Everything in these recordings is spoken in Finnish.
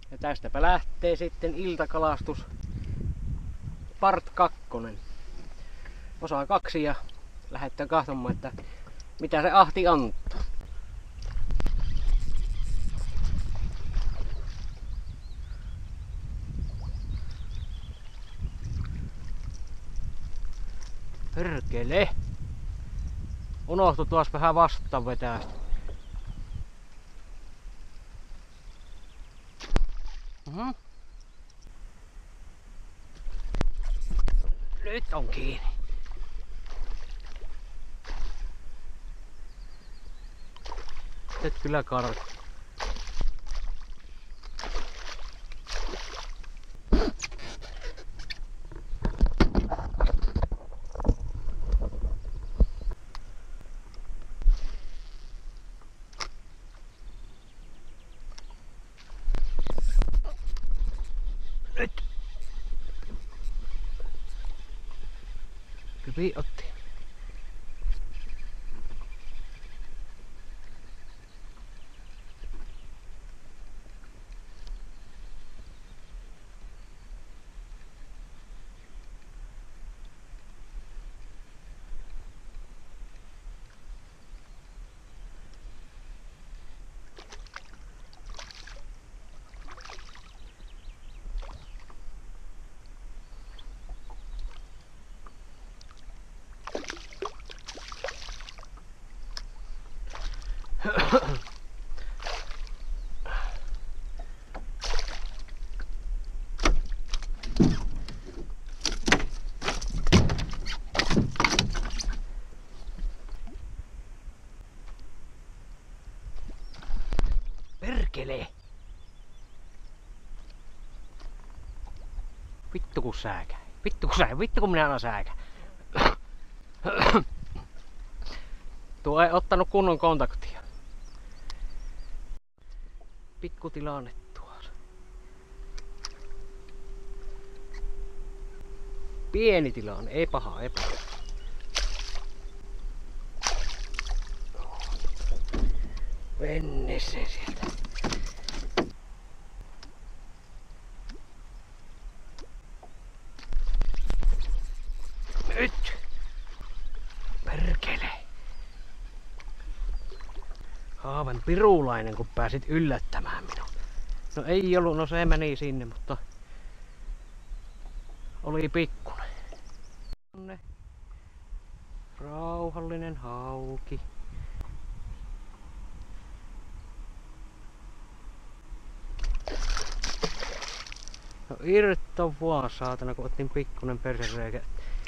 Ja tästäpä lähtee sitten iltakalastus part 2. Osa 2 ja lähdetään katsomaan, että mitä se ahti antaa. Perkele! Unohtu tuossa vähän vastaan vetää. Nyt on kiinni. Nyt kyllä karkaa. Nyt! Kypi otti. Perkele! Vittu kun sääkä. Vittu kun minä aina sääkä. Tuo ei ottanut kunnon kontaktia. Pikku tilanne tuossa. Pieni tilanne, ei paha, ei paha. Menne se sieltä. Nyt! Perkele! Haaven pirulainen, kun pääsit yllättämään minua. No ei ollut, no se meni sinne, mutta oli pikkunen. Rauhallinen hauki. No irto vaan saatana, kun otin pikkunen persereikä.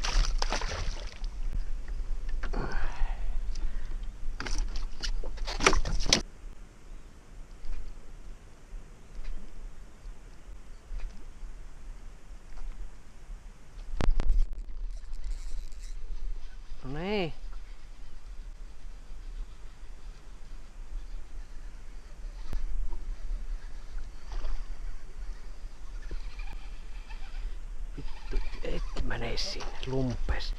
No niin. Vittu, et mene sinne lumpes.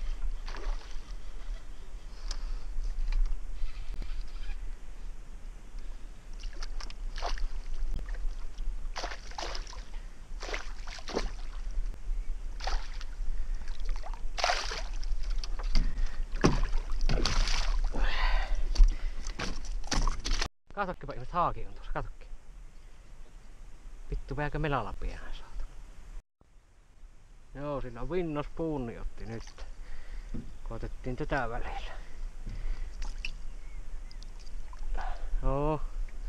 Katokkipa ihmiset, haaki on tuossa, katokki. Vittu, vähänkö melalla pienään saatu. Joo, siinä on vinnos puuni otti nyt. Koitettiin tätä välillä. Joo.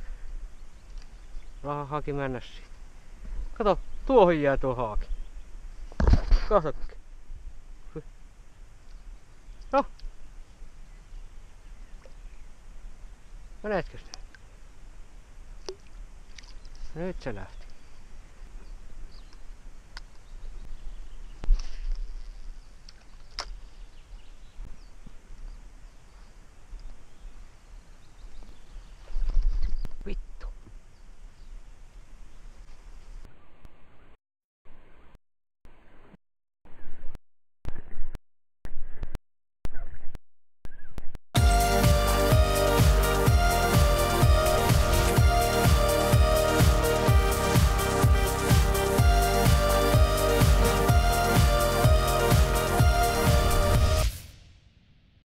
Raha haaki mennä siihen. Kato, tuohon jää tuo haaki. Katokki. No. Menetkö sitä? Nyt se lähtee.